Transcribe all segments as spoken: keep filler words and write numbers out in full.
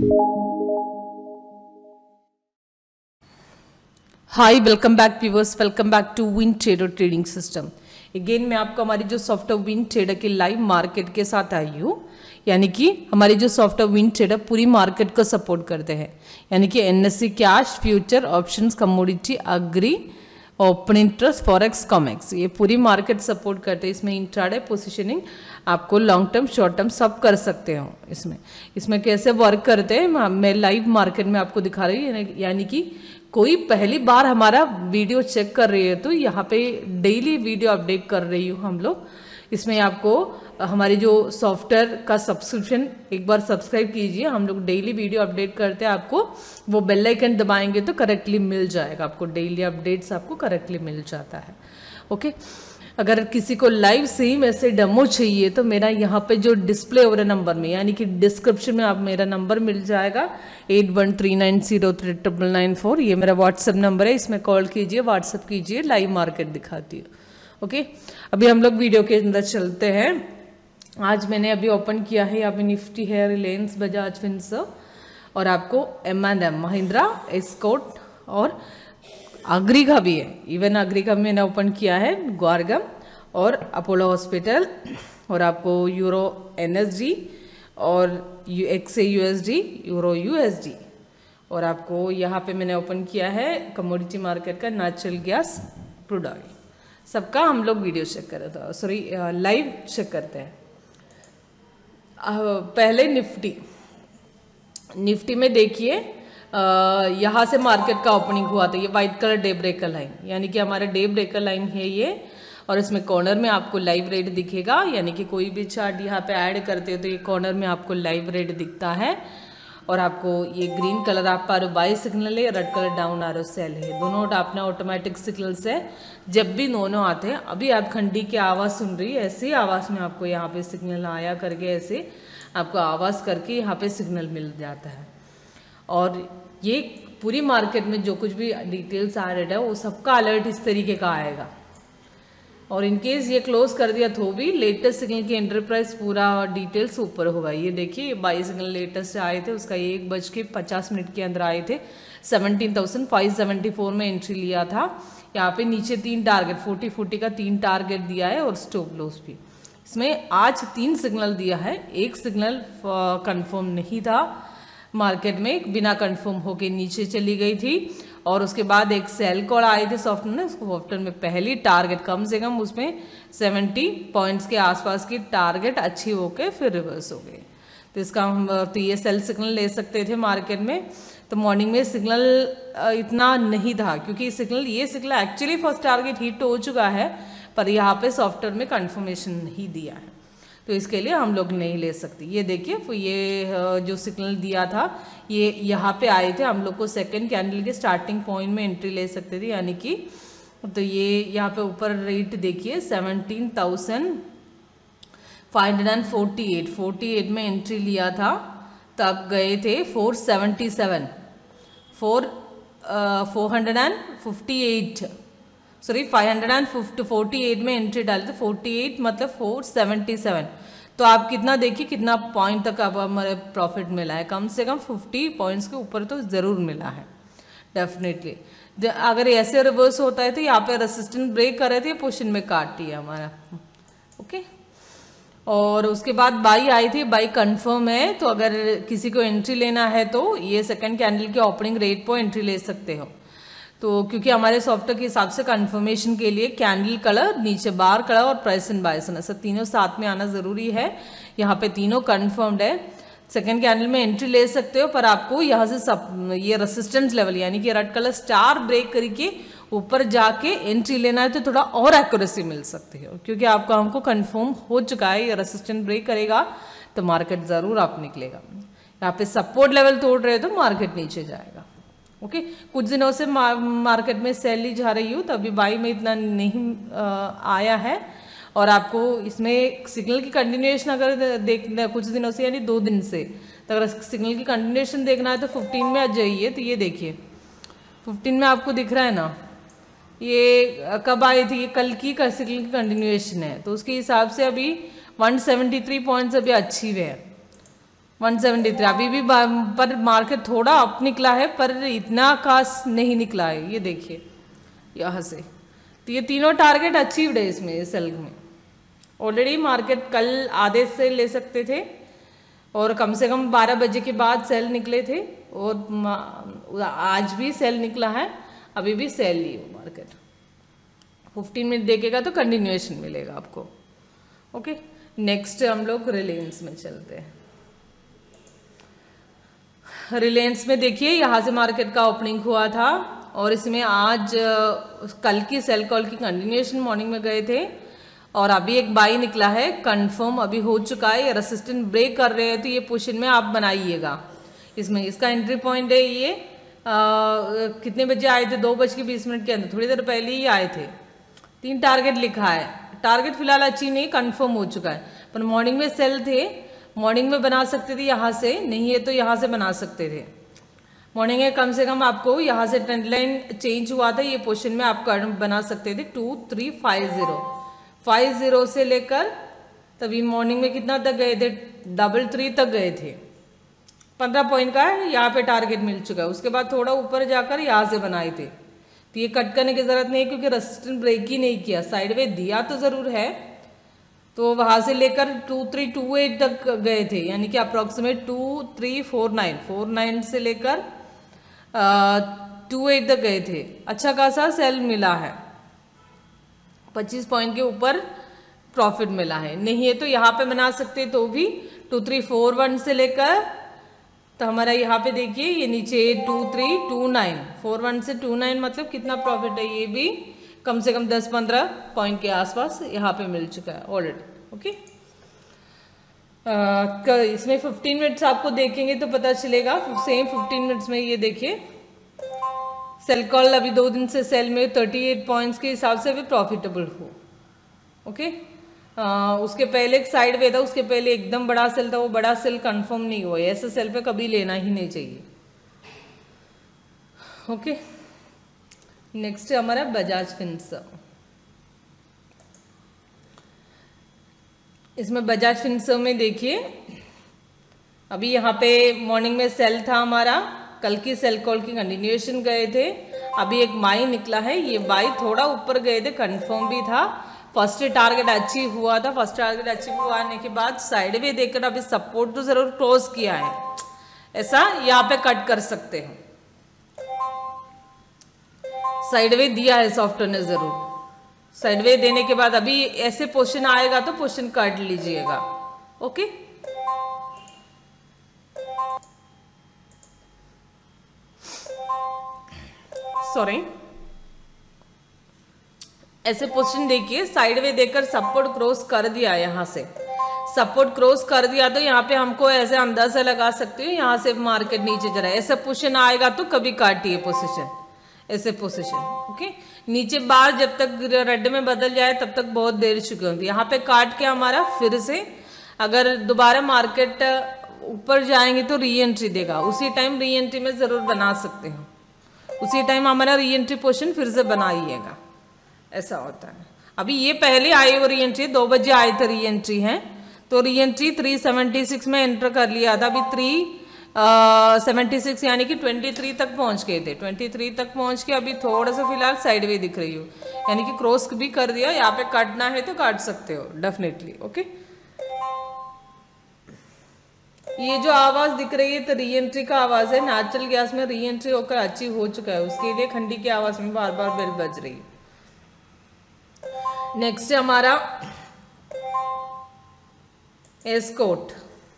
Hi, welcome back viewers, welcome back to Win Trader trading system. Again मैं आपको हमारी जो सॉफ्टवेयर विन ट्रेडर की लाइव मार्केट के साथ आई हूँ। यानी कि हमारी जो सॉफ्टवेयर विन ट्रेडर पूरी मार्केट को सपोर्ट करते हैं, यानी कि NSC cash, future, options, commodity, agri, open interest, forex, Comex, ये पूरी मार्केट सपोर्ट करते हैं। इसमें इंट्राडे पोजीशनिंग आपको लॉन्ग टर्म, शॉर्ट टर्म सब कर सकते हो। इसमें इसमें कैसे वर्क करते हैं मैं लाइव मार्केट में आपको दिखा रही हूँ। यानी कि कोई पहली बार हमारा वीडियो चेक कर रही है तो यहाँ पे डेली वीडियो अपडेट कर रही हूँ हम लोग। इसमें आपको हमारी जो सॉफ्टवेयर का सब्सक्रिप्शन एक बार सब्सक्राइब कीजिए। हम लोग डेली वीडियो अपडेट करते हैं, आपको वो बेल आइकन दबाएंगे तो करेक्टली मिल जाएगा, आपको डेली अपडेट्स आपको करेक्टली मिल जाता है। ओके, अगर किसी को लाइव सेम ऐसे डेमो चाहिए तो मेरा यहाँ पे जो डिस्प्ले हो रहा नंबर में, यानी कि डिस्क्रिप्शन में आप मेरा नंबर मिल जाएगा eight one three nine zero three triple nine four, ये मेरा व्हाट्सएप नंबर है। इसमें कॉल कीजिए, व्हाट्सएप कीजिए, लाइव मार्केट दिखाती है। ओके, अभी हम लोग वीडियो के अंदर चलते हैं। आज मैंने अभी ओपन किया है, यहाँ पे निफ्टी है, रिलायंस, बजाज फिनसर्व और आपको M and M, Mahindra, Escort और अग्री का भी है। इवन अग्री का मैंने ओपन किया है, ग्वारगम और अपोलो हॉस्पिटल और आपको यूरो एनएसडी और एक्स यूएसडी, यूरो यूएसडी और आपको यहाँ पे मैंने ओपन किया है कमोडिटी मार्केट का नेचुरल गैस, क्रूड ऑयल। सबका हम लोग वीडियो चेक कर रहे थे, सॉरी लाइव चेक करते हैं। पहले निफ्टी निफ्टी में देखिए, यहाँ से मार्केट का ओपनिंग हुआ था। ये white colour day breaker line, यानी कि हमारा डे ब्रेकर लाइन है ये, और इसमें कॉर्नर में आपको लाइव रेट दिखेगा। यानी कि कोई भी चार्ट यहाँ पे ऐड करते हो तो ये कॉर्नर में आपको लाइव रेट दिखता है। और आपको ये green colour up arrow buy signal है, red colour down arrow sell है, दोनों अपना ऑटोमेटिक सिग्नल्स है। जब भी दोनों आते हैं, अभी आप घंटी की आवाज़ सुन रही है, ऐसी आवाज़ में आपको यहाँ पे सिग्नल आया करके ऐसे आपको आवाज़ करके यहाँ पे सिग्नल मिल जाता है। और ये पूरी मार्केट में जो कुछ भी डिटेल्स आ रहा है वो सबका अलर्ट इस तरीके का आएगा। और इनकेस ये क्लोज कर दिया तो भी लेटेस्ट सिग्नल की एंटरप्राइज पूरा यहाँ ऊपर होगा। ये देखिए, बाई सिग्नल लेटेस्ट आए थे, उसका एक बज के पचास मिनट के अंदर आए थे, seventeen thousand five seventy four में एंट्री लिया था। यहाँ पे नीचे तीन टारगेट, फोर्टी फोर्टी का तीन टारगेट दिया है और स्टॉप लॉस भी। इसमें आज तीन सिग्नल दिया है, एक सिग्नल कंफर्म नहीं था मार्केट में, बिना कंफर्म होके नीचे चली गई थी। और उसके बाद एक सेल कॉल आए थे सॉफ्टवेयर में, उसको सॉफ्टवेयर में पहली टारगेट कम से कम उसमें सेवेंटी पॉइंट्स के आसपास की टारगेट अच्छी होके फिर रिवर्स हो गई। तो इसका हम तो ये सेल सिग्नल ले सकते थे मार्केट में। तो मॉर्निंग में सिग्नल इतना नहीं था, क्योंकि सिग्नल ये signal actually first target hit हो चुका है, पर यहाँ पे सॉफ्टवेयर में कंफर्मेशन नहीं दिया है, तो इसके लिए हम लोग नहीं ले सकते। ये देखिए, ये जो सिग्नल दिया था ये यहाँ पे आए थे, हम लोग को सेकंड कैंडल के स्टार्टिंग पॉइंट में एंट्री ले सकते थे। यानी कि तो ये यहाँ पे ऊपर रेट देखिए, seventeen thousand five hundred and forty eight forty eight में एंट्री लिया था, तब गए थे four seventy seven, four four hundred and fifty eight sorry five hundred and fifty forty eight में एंट्री डाले थे, फोर्टी एट मतलब फोर सेवेंटी सेवन। तो आप कितना देखिए, कितना पॉइंट तक आप हमारे प्रॉफिट मिला है, कम से कम फिफ्टी पॉइंट्स के ऊपर तो ज़रूर मिला है डेफिनेटली। अगर ऐसे रिवर्स होता है तो यहाँ पे रेसिस्टेंस ब्रेक कर रहे थे, पोजीशन में काट दिया हमारा। ओके, और उसके बाद बाई आई थी, बाई कंफर्म है। तो अगर किसी को एंट्री लेना है तो ये सेकेंड कैंडल के ओपनिंग रेट पर एंट्री ले सकते हो। तो क्योंकि हमारे सॉफ्टवेयर के हिसाब से कंफर्मेशन के लिए कैंडल कलर, नीचे बार कलर और प्राइस एंड बाय सब तीनों साथ में आना ज़रूरी है। यहाँ पे तीनों कंफर्म्ड है। सेकेंड कैंडल में एंट्री ले सकते हो, पर आपको यहाँ से सब ये रेसिस्टेंस लेवल, यानी कि रेड कलर स्टार ब्रेक करके ऊपर जाके एंट्री लेना है तो थोड़ा और एक्यूरेसी मिल सकती है, क्योंकि आपका हमको कंफर्म हो चुका है ये रेसिस्टेंस ब्रेक करेगा तो मार्केट ज़रूर आप निकलेगा। यहाँ पे सपोर्ट लेवल तोड़ रहे तो मार्केट नीचे जाएगा। Okay okay? कुछ दिनों से मार्केट में सेल ही जा रही हूँ, तो अभी बाई में इतना नहीं आ, आया है। और आपको इसमें सिग्नल की कंटिन्यूएशन अगर देखना कुछ दिनों से, यानी दो दिन से, तो अगर सिग्नल की कंटिन्यूएशन देखना है तो फिफ्टीन में आ जाइए। तो ये देखिए फिफ्टीन में आपको दिख रहा है ना, ये कब आई थी, ये कल की सिग्नल की कंटिन्यूएशन है। तो उसके हिसाब से अभी वन सेवेंटी थ्री पॉइंट्स अभी अचीव है। वन सेवेंटी थ्री अभी भी पर मार्केट थोड़ा अप निकला है, पर इतना खास नहीं निकला है। ये देखिए यहाँ से, तो ये तीनों टारगेट अचीव्ड है इसमें, इस सेल में। ऑलरेडी मार्केट कल आधे से ले सकते थे और कम से कम बारह बजे के बाद सेल निकले थे, और आज भी सेल निकला है, अभी भी सेल ली हो मार्केट। फिफ्टीन मिनट देखेगा तो कंटिन्यूएशन मिलेगा आपको। ओके, नेक्स्ट हम लोग रिलायंस में चलते हैं। रिलायंस में देखिए यहाँ से मार्केट का ओपनिंग हुआ था और इसमें आज कल की सेल कॉल की कंटिन्यूएशन मॉर्निंग में गए थे और अभी एक बाई निकला है, कंफर्म अभी हो चुका है। रेसिस्टेंस ब्रेक कर रहे हैं तो ये पोजीशन में आप बनाइएगा। इसमें इसका एंट्री पॉइंट है ये आ, कितने बजे आए थे, दो बज के बीस मिनट के अंदर, थोड़ी देर पहले ही आए थे। तीन टारगेट लिखा है, टारगेट फिलहाल अचीव नहीं, कंफर्म हो चुका है, पर मॉर्निंग में सेल थे, मॉर्निंग में बना सकते थे यहाँ से, नहीं है तो यहाँ से बना सकते थे। मॉर्निंग में कम से कम आपको यहाँ से ट्रेंड लाइन चेंज हुआ था, ये पोजीशन में आप बना सकते थे two three five zero five zero से लेकर तभी मॉर्निंग में कितना तक गए थे, डबल थ्री तक गए थे। पंद्रह पॉइंट का यहाँ पे टारगेट मिल चुका है। उसके बाद थोड़ा ऊपर जाकर यहाँ से बनाए थे, तो ये कट करने की जरूरत नहीं है क्योंकि रेजिस्टेंस ब्रेक ही नहीं किया, साइडवे दिया तो जरूर है। तो वहां से लेकर टू थ्री टू एट तक गए थे, यानी कि approximate two three four nine four nine से लेकर टू एट तक गए थे। अच्छा खासा सेल मिला है, पच्चीस पॉइंट के ऊपर प्रॉफिट मिला है। नहीं है तो यहाँ पे बना सकते तो भी टू थ्री फोर वन से लेकर, तो हमारा यहाँ पे देखिए ये नीचे two three two nine four one से टू नाइन मतलब कितना प्रॉफिट है, ये भी कम से कम दस पंद्रह पॉइंट के आसपास यहाँ पे मिल चुका है ऑलरेडी। ओके, आ, इसमें फिफ्टीन मिनट्स आपको देखेंगे तो पता चलेगा। सेम फिफ्टीन मिनट्स में ये देखिए सेल कॉल अभी दो दिन से सेल में अड़तीस पॉइंट्स के हिसाब से भी प्रॉफिटेबल हो। ओके, आ, उसके पहले एक साइड वे था, उसके पहले एकदम बड़ा सेल था, वो बड़ा सेल कंफर्म नहीं हुआ, ऐसे सेल पे कभी लेना ही नहीं चाहिए। ओके, नेक्स्ट हमारा बजाज फिनसर्व। इसमें बजाज फिनसर्व में देखिए अभी यहाँ पे मॉर्निंग में सेल था हमारा, कल की सेल कॉल की कंटिन्यूएशन गए थे, अभी एक बाई निकला है, ये बाई थोड़ा ऊपर गए थे, कंफर्म भी था। फर्स्ट टारगेट अचीव हुआ था, फर्स्ट टारगेट अचीव हुआने के बाद साइड वे देखकर अभी सपोर्ट तो जरूर क्रॉस किया है, ऐसा यहाँ पे कट कर सकते हैं। साइडवे दिया है सॉफ्टवेयर ने जरूर, साइडवे देने के बाद अभी ऐसे पोजीशन आएगा तो पोजीशन काट लीजिएगा। ओके, सॉरी, ऐसे पोजीशन देखिए, साइडवे देकर सपोर्ट क्रॉस कर दिया, यहाँ से सपोर्ट क्रॉस कर दिया तो यहाँ पे हमको ऐसे अंदाजा लगा सकते हो यहाँ से मार्केट नीचे जा रहा है। ऐसा पोजीशन आएगा तो कभी काटिए पोजीशन, ऐसे पोजीशन। ओके, नीचे बार जब तक रेड में बदल जाए तब तक बहुत देर चुकी होती है। यहाँ पे काट के हमारा फिर से अगर दोबारा मार्केट ऊपर जाएंगे तो री एंट्री देगा, उसी टाइम री एंट्री में जरूर बना सकते हैं, उसी टाइम हमारा री एंट्री पोजीशन फिर से बनाइएगा, ऐसा होता है। अभी ये पहले आए वो री एंट्री, दो बजे आए थे री एंट्री है, तो reentry three seventy six में एंटर कर लिया था, अभी थ्री सेवेंटी सिक्स यानी कि ट्वेंटी थ्री तक पहुंच गए थे, ट्वेंटी थ्री तक पहुंच के अभी थोड़ा सा फिलहाल साइडवे दिख रही हो, यानी कि क्रॉस भी कर दिया। यहाँ पे काटना है तो काट सकते हो डेफिनेटली। ओके, ये जो आवाज दिख रही है तो री एंट्री का आवाज है, नेचुरल गैस में री एंट्री होकर अचीव हो चुका है, उसके लिए खंडी की आवाज में बार बार बेल बज रही है। नेक्स्ट हमारा एस्कॉर्ट।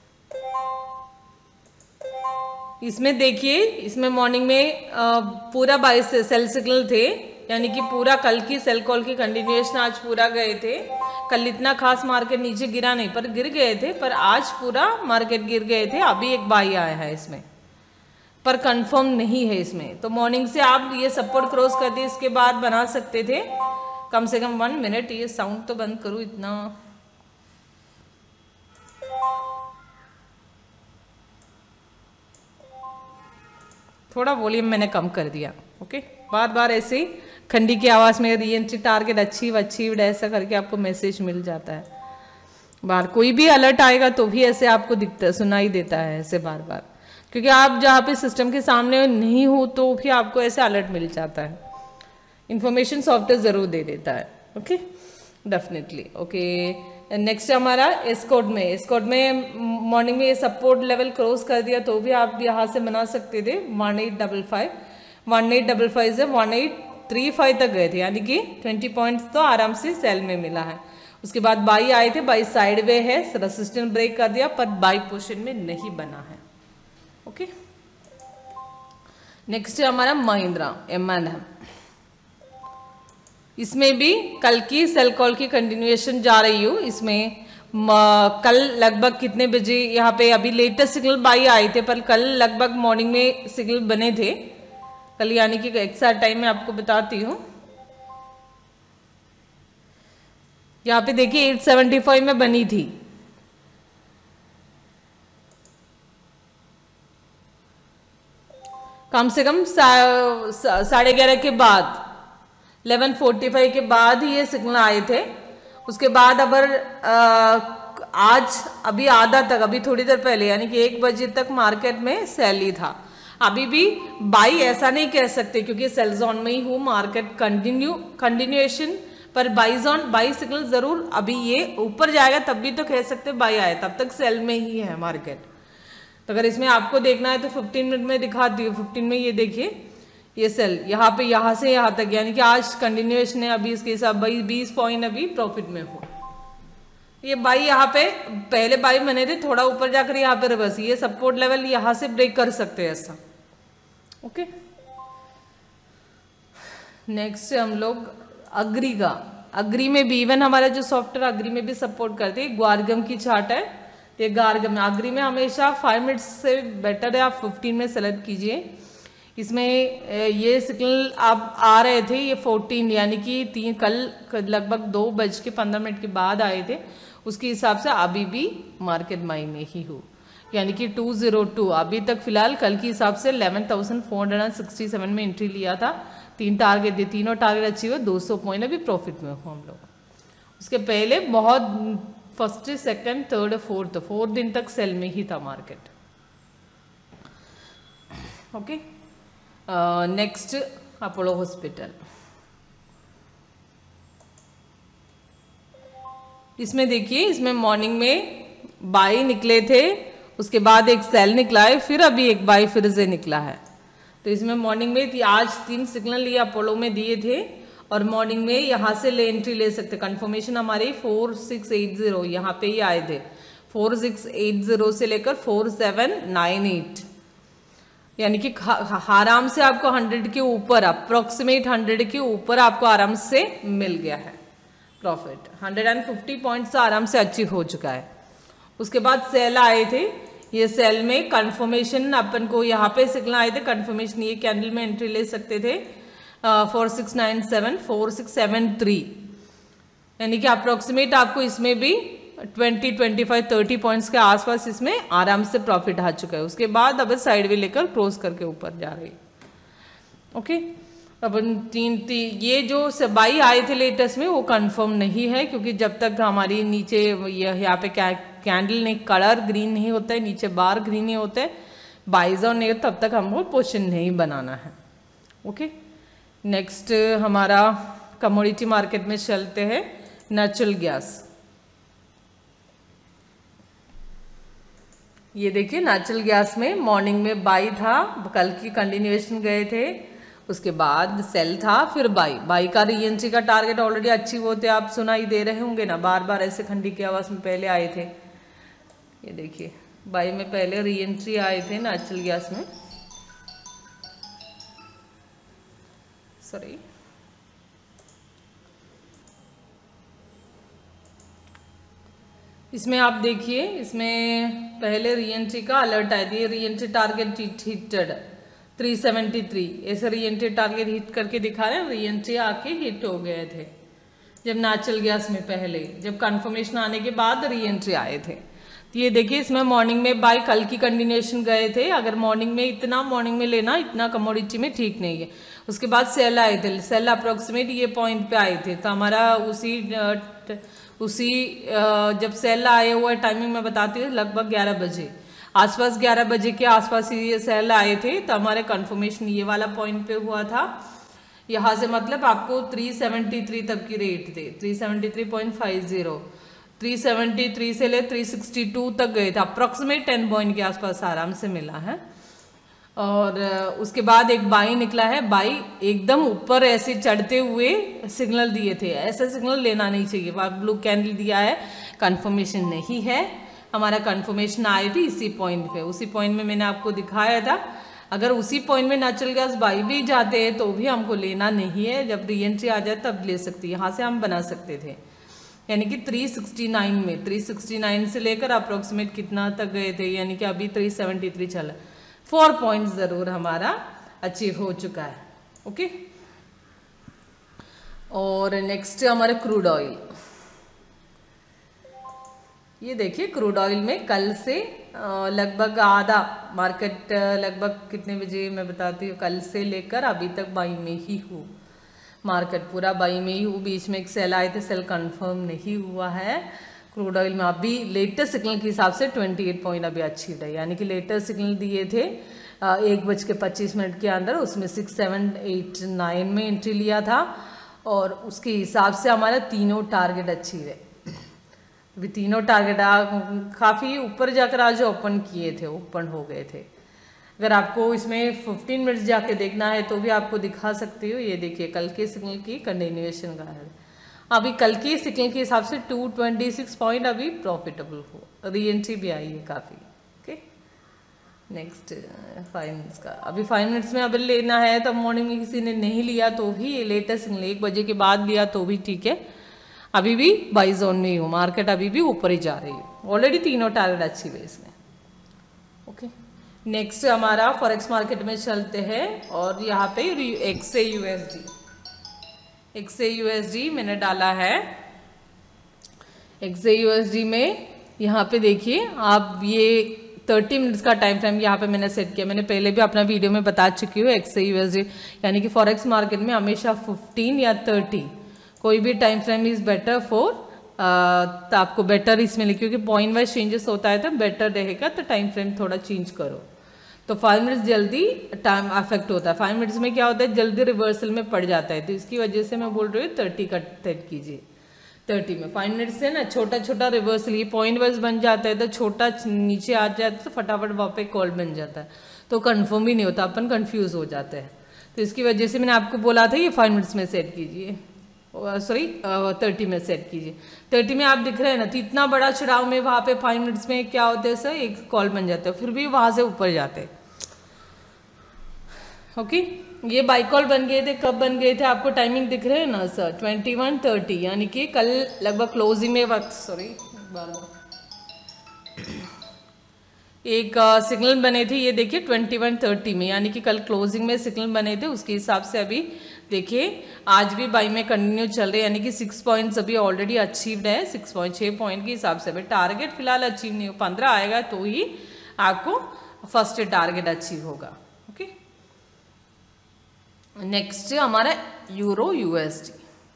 इसमें देखिए, इसमें मॉर्निंग में आ, पूरा बाई से सेल सिग्नल थे, यानी कि पूरा कल की सेल कॉल की कंटिन्यूएशन आज पूरा गए थे। कल इतना खास मार्केट नीचे गिरा नहीं, पर गिर गए थे, पर आज पूरा मार्केट गिर गए थे। अभी एक बाई आया है इसमें, पर कंफर्म नहीं है इसमें, तो मॉर्निंग से आप ये सपोर्ट क्रॉस कर दिए, इसके बाद बना सकते थे कम से कम वन मिनट। ये साउंड तो बंद करूँ, इतना थोड़ा वॉल्यूम मैंने कम कर दिया। ओके, बार बार ऐसे ही खंडी की आवाज में re entry target achieve achieved ऐसा करके आपको मैसेज मिल जाता है। बार कोई भी अलर्ट आएगा तो भी ऐसे आपको दिखता सुनाई देता है ऐसे बार बार, क्योंकि आप जहाँ पे सिस्टम के सामने नहीं हो तो भी आपको ऐसे अलर्ट मिल जाता है। इंफॉर्मेशन सॉफ्टवेयर ज़रूर दे देता है। Okay, definitely. ओके, नेक्स्ट हमारा एस्कॉर्ट में एस्कॉर्ट में मॉर्निंग में ये सपोर्ट लेवल क्रॉस कर दिया तो भी आप यहाँ से बना सकते थे one eight double five one eight double five से वन एट थ्री फाइव तक गए थे, यानी कि ट्वेंटी पॉइंट्स तो आराम से सेल में मिला है। उसके बाद बाई आए थे, बाई साइड वे है, रेसिस्टेंस ब्रेक कर दिया पर बाई पोजीशन में नहीं बना है। ओके, नेक्स्ट है हमारा महिंद्रा एम एंड एम। इसमें भी कल की सेल कॉल की कंटिन्यूएशन जा रही हूँ। इसमें म, कल लगभग कितने बजे यहाँ पे अभी लेटेस्ट सिग्नल बाई आए थे, पर कल लगभग मॉर्निंग में सिग्नल बने थे कल, यानी कि एक्सैक्ट टाइम में आपको बताती हूँ। यहाँ पे देखिए एट सेवेंटी फाइव में बनी थी, कम से कम साढ़े ग्यारह के बाद इलेवन फोर्टी फाइव के बाद ही ये सिग्नल आए थे। उसके बाद अगर आज अभी आधा तक, अभी थोड़ी देर पहले यानी कि एक बजे तक मार्केट में सेल ही था। अभी भी बाई ऐसा नहीं कह सकते क्योंकि सेल जोन में ही हूँ, मार्केट कंटिन्यू कंटिन्यूएशन पर बाई जोन बाई सिग्नल जरूर अभी ये ऊपर जाएगा तब भी तो कह सकते बाई आए, तब तक सेल में ही है मार्केट। तो अगर इसमें आपको देखना है तो फिफ्टीन मिनट में दिखाती हूँ। फिफ्टीन में ये देखिए ये सेल यहाँ पे यहाँ से यहाँ तक, यानी कि आज कंटिन्यूएशन है। अभी इसके हिसाब बाई बीस पॉइंट अभी प्रॉफिट में हो। ये बाई यहाँ पे पहले बाई बने थे, थोड़ा ऊपर जाकर यहाँ पे रिवर्स, ये सपोर्ट लेवल यहाँ से ब्रेक कर सकते हैं ऐसा। ओके, नेक्स्ट हम लोग अग्री का। अग्री में भी इवन हमारा जो सॉफ्टवेयर अग्री में भी सपोर्ट करते हैं, ग्वारगम की चार्ट है ये। गारगम अग्री में हमेशा फाइव मिनट्स से बेटर है आप फिफ्टीन में सेलेक्ट कीजिए। इसमें ये सिग्नल आप आ रहे थे ये फोर्टीन यानी कि तीन कल लगभग दो बज के पंद्रह मिनट के बाद आए थे, उसके हिसाब से अभी भी मार्केट माई में ही हो, यानी कि टू ज़ीरो टू अभी तक फिलहाल कल के हिसाब से eleven thousand four hundred sixty seven में एंट्री लिया था। तीन टारगेट दिए, तीनों टारगेट अचीव हुए, दो सौ पॉइंट अभी प्रॉफिट में हो हम लोग। उसके पहले बहुत first second third fourth four दिन तक सेल में ही था market. Okay, next Apollo hospital. इसमें देखिए इसमें मॉर्निंग में बाई निकले थे, उसके बाद एक सेल निकला है, फिर अभी एक बाई फिर से निकला है। तो इसमें मॉर्निंग में आज तीन सिग्नल ये अपोलो में दिए थे और मॉर्निंग में यहाँ से ले एंट्री ले सकते। कंफर्मेशन हमारी फोर सिक्स एट जीरो यहाँ पे ही आए थे, फोर सिक्स एट जीरो से लेकर फोर सेवन नाइन एट, यानी कि आराम से आपको हंड्रेड के ऊपर अप्रोक्सीमेट हंड्रेड के ऊपर आपको आराम से मिल गया है profit. Hundred and fifty points आराम से अचीव हो चुका है। उसके बाद सेल आए थे, ये सेल में कंफर्मेशन अपन को यहाँ पे सिग्नल आए थे, कंफर्मेशन ये कैंडल में एंट्री ले सकते थे four six nine seven four six seven three, यानी कि अप्रोक्सीमेट आपको इसमें भी twenty twenty five thirty points के आसपास इसमें आराम से प्रॉफिट आ चुका है। उसके बाद अब साइड वे लेकर क्रॉस करके ऊपर जा रही है। ओके, अपन तीन, तीन ये जो बाई आए थे लेटेस्ट में वो कंफर्म नहीं है क्योंकि जब तक हमारी नीचे यहाँ पे क्या कैंडल नहीं कलर ग्रीन नहीं होता है, नीचे बार ग्रीन नहीं होता है, बाइज ऑन नहीं होता, तब तक हमको पोजीशन नहीं बनाना है। ओके, नेक्स्ट हमारा कमोडिटी मार्केट में चलते हैं नेचुरल गैस। ये देखिए नेचुरल गैस में मॉर्निंग में बाई था, कल की कंटिन्यूएशन गए थे, उसके बाद सेल था, फिर बाई बाई का रीएंट्री का टारगेट ऑलरेडी अचीव होते आप सुनाई दे रहे होंगे ना, बार बार ऐसे खंडी की आवाज में पहले आए थे। ये देखिए बाई में पहले रीएंट्री आए थे नेचुरल गैस में, सॉरी इसमें आप देखिए इसमें पहले रीएंट्री का अलर्ट आया था, reentry target hitted three seventy three, ऐसे रीएंट्री टारगेट हिट करके दिखा रहे हैं, रीएंट्री आके हिट हो गए थे जब नेचुरल गैस में पहले, जब कंफर्मेशन आने के बाद रीएंट्री आए थे। तो ये देखिए इसमें मॉर्निंग में बाय कल की कंटिन्यूएशन गए थे, अगर मॉर्निंग में इतना मॉर्निंग में लेना इतना कमोडिटी में ठीक नहीं है। उसके बाद सेल आए थे, सेल अप्रोक्सीमेट ये पॉइंट पे आए थे, तो हमारा उसी उसी जब सेल आए हुआ टाइमिंग मैं बताती हूँ, लगभग ग्यारह बजे आसपास, ग्यारह बजे के आसपास ये सेल आए थे। तो हमारे कंफर्मेशन ये वाला पॉइंट पे हुआ था। यहाँ से मतलब आपको तीन सौ तिहत्तर तक की रेट थे, तीन सौ तिहत्तर पॉइंट पाँच शून्य, तीन सौ तिहत्तर से ले तीन सौ बासठ तक गए थे, अप्रॉक्सीमेट दस पॉइंट के आसपास आराम से मिला है। और उसके बाद एक बाई निकला है, बाई एकदम ऊपर ऐसे चढ़ते हुए सिग्नल दिए थे, ऐसा सिग्नल लेना नहीं चाहिए। ब्लू कैंडल दिया है, कंफर्मेशन नहीं है, हमारा कंफर्मेशन आई थी इसी पॉइंट पे, उसी पॉइंट में मैंने आपको दिखाया था। अगर उसी पॉइंट में ना चल गया बाई भी जाते हैं तो भी हमको लेना नहीं है, जब री एंट्री आ जाए तब ले सकती है। यहाँ से हम बना सकते थे, यानी कि तीन सौ उनहत्तर में, तीन सौ उनहत्तर से लेकर अप्रोक्सीमेट कितना तक गए थे, यानी कि अभी तीन सौ तिहत्तर चला, फोर पॉइंट जरूर हमारा अचीव हो चुका है। ओके, और नेक्स्ट हमारे क्रूड ऑयल। ये देखिए क्रूड ऑयल में कल से लगभग आधा मार्केट, लगभग कितने बजे मैं बताती हूँ, कल से लेकर अभी तक बाई में ही हूँ, मार्केट पूरा बाई में ही हूँ। बीच में एक सेल आए थे, सेल कंफर्म नहीं हुआ है। क्रूड ऑयल में अभी लेटेस्ट सिग्नल के हिसाब से अट्ठाईस पॉइंट अभी अचीव है, यानी कि लेटेस्ट सिग्नल दिए थे एक बज के पच्चीस मिनट के अंदर, उसमें सिक्स सेवन एट नाइन में एंट्री लिया था और उसके हिसाब से हमारा तीनों टारगेट अचीव है। अभी तीनों टारगेट काफ़ी ऊपर जाकर आज ओपन किए थे, ओपन हो गए थे। अगर आपको इसमें पंद्रह मिनट्स जाके देखना है तो भी आपको दिखा सकती हूँ। ये देखिए कल के सिग्नल की कंटिन्यूएशन का है, अभी कल के सिग्नल के हिसाब से दो सौ छब्बीस पॉइंट अभी प्रॉफिटेबल हो, री एंट्री भी आई है काफ़ी। ओके, नेक्स्ट फाइव मिनट्स का, अभी फाइव मिनट्स में अभी लेना है तो मॉर्निंग में किसी ने नहीं लिया तो भी लेटेस्ट सिग्नल एक बजे के बाद लिया तो भी ठीक है। अभी भी बाई जोन में ही हूँ, मार्केट अभी भी ऊपर ही जा रही है, ऑलरेडी तीनों टारगेट अच्छी है इसमें। ओके, नेक्स्ट हमारा फॉरेक्स मार्केट में चलते हैं और यहाँ पे X A USD, X A USD मैंने डाला है। एक्स ए यूएसडी में यहाँ पे देखिए आप, ये तीस मिनट्स का टाइम फ्रेम यहाँ पे मैंने सेट किया। मैंने पहले भी अपना वीडियो में बता चुकी हूँ, एक्स ए यूएसडी यानी कि फॉरेक्स मार्केट में हमेशा पंद्रह या तीस कोई भी time frame is better for, तो आपको बेटर इसमें लिखिए क्योंकि पॉइंट वाइज चेंजेस होता है तो बेटर रहेगा, तो टाइम फ्रेम थोड़ा चेंज करो। तो फाइव मिनट्स जल्दी टाइम अफेक्ट होता है, फाइव मिनट्स में क्या होता है जल्दी रिवर्सल में पड़ जाता है, तो इसकी वजह से मैं बोल रही हूँ थर्टी का सेट कीजिए। थर्टी में फाइव मिनट्स से ना छोटा छोटा रिवर्सल, ये पॉइंट वाइज बन जाता है तो छोटा नीचे आ जाता है तो फटाफट वहाँ पे कॉल बन जाता है, तो कन्फर्म ही नहीं होता, अपन कन्फ्यूज हो जाते हैं। तो इसकी वजह से मैंने आपको बोला था ये फाइव मिनट्स में सेट कीजिए, सॉरी थर्टी में सेट कीजिए। थर्टी में आप दिख रहे हैं ना, तो इतना बड़ा चढ़ाव में वहाँ पे फाइव मिनट्स में क्या होता है सर, एक कॉल बन जाता है, फिर भी वहाँ से ऊपर जाते हैं। ओके, ये बाई कॉल बन गए थे, कब बन गए थे आपको टाइमिंग दिख रहे हैं ना सर, ट्वेंटी वन थर्टी, यानी कि कल लगभग क्लोजिंग में वक्त, सॉरी एक सिग्नल uh, बने थे, ये देखिए ट्वेंटी वन थर्टी में, यानी कि कल क्लोजिंग में सिग्नल बने थे, उसके हिसाब से अभी देखिए आज भी बाई में कंटिन्यू चल रहे हैं, यानी कि सिक्स पॉइंट्स अभी ऑलरेडी अचीव्ड है, सिक्स पॉइंट छः पॉइंट के हिसाब से। अभी टारगेट फिलहाल अचीव नहीं हो, पंद्रह आएगा तो ही आपको फर्स्ट टारगेट अचीव होगा। ओके, नेक्स्ट हमारा यूरो यूएसडी,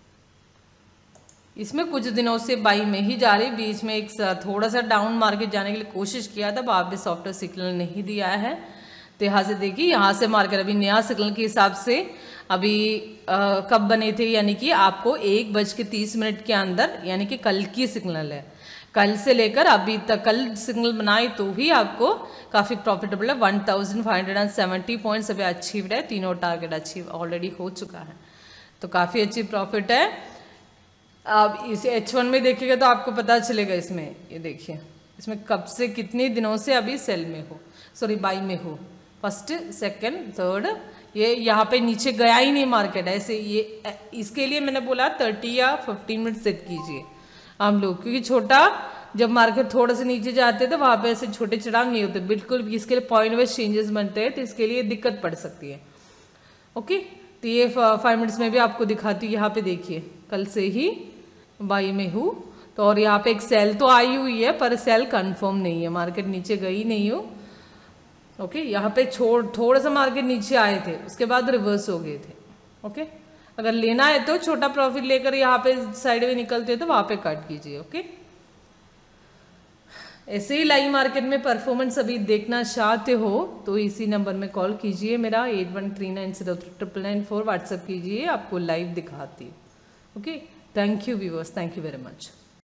इसमें कुछ दिनों से बाई में ही जा रही, बीच में एक थोड़ा सा डाउन मार्केट जाने के लिए कोशिश किया था, वहाँ पे सॉफ्टवेयर सिग्नल नहीं दिया है, तो यहाँ से देखिए यहाँ से मार्केट अभी नया सिग्नल के हिसाब से अभी आ, कब बने थे, यानी कि आपको एक बज के तीस मिनट के अंदर, यानी कि कल की सिग्नल है, कल से लेकर अभी तक कल सिग्नल बनाए तो भी आपको काफ़ी प्रॉफिटेबल है। One thousand five hundred and seventy points अभी अचीव्ड है, तीनों टारगेट अचीव ऑलरेडी हो चुका है, तो काफ़ी अच्छी प्रॉफिट है। अब इसे एच वन में देखिएगा तो आपको पता चलेगा, इसमें ये देखिए इसमें कब से कितने दिनों से अभी सेल में हो, सॉरी बाई में हो, फर्स्ट सेकंड थर्ड, ये यहाँ पे नीचे गया ही नहीं मार्केट ऐसे, ये इसके लिए मैंने बोला थर्टी या फिफ्टीन मिनट सेट कीजिए हम लोग, क्योंकि छोटा जब मार्केट थोड़ा सा नीचे जाते हैं तो वहाँ पे ऐसे छोटे चढ़ाव नहीं होते बिल्कुल भी, इसके लिए पॉइंट वाइज चेंजेस बनते हैं, तो इसके लिए दिक्कत पड़ सकती है। ओके, तो ये फाइव मिनट्स में भी आपको दिखाती हूँ, यहाँ पे देखिए कल से ही बाई में हूँ, तो और यहाँ पे एक सेल तो आई हुई है पर सेल कंफर्म नहीं है, मार्केट नीचे गई नहीं हो। ओके, यहाँ पे छोड़ थोड़ा सा मार्केट नीचे आए थे, उसके बाद रिवर्स हो गए थे। ओके, अगर लेना है तो छोटा प्रॉफिट लेकर यहाँ पे साइड में निकलते हो तो वहां पे कट कीजिए। ओके, ऐसे ही लाइव मार्केट में परफॉर्मेंस अभी देखना चाहते हो तो इसी नंबर में कॉल कीजिए, मेरा eight one three nine zero triple nine four WhatsApp कीजिए, आपको लाइव दिखाती हूँ। Okay, thank you viewers, thank you very much.